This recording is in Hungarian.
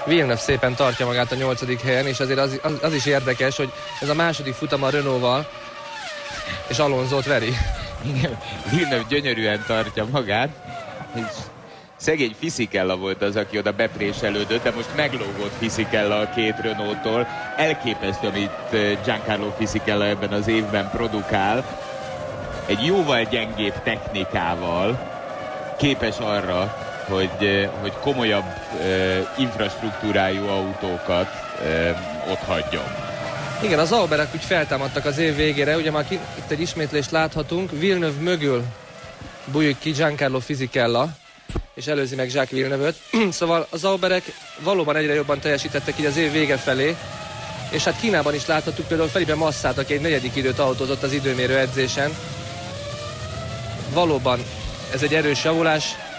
Villeneuve szépen tartja magát a 8. helyen, és azért az is érdekes, hogy ez a második futam a Renault-val, és Alonsót veri. Igen, Villeneuve gyönyörűen tartja magát, és szegény Fisichella volt az, aki oda bepréselődött, de most meglógott Fisichella a két Renault-tól. Elképesztő, amit Giancarlo Fisichella ebben az évben produkál. Egy jóval gyengébb technikával képes arra, hogy komolyabb infrastruktúrájú autókat ott hagyjon. Igen, az Sauberek úgy feltámadtak az év végére, ugye már itt egy ismétlést láthatunk, Villeneuve mögül bújik ki Giancarlo Fisichella, és előzi meg Jacques Villeneuve-öt. Szóval az Sauberek valóban egyre jobban teljesítettek így az év vége felé, és hát Kínában is láthattuk például Felipe Massát, aki egy 4. időt autózott az időmérő edzésen. Valóban ez egy erős javulás.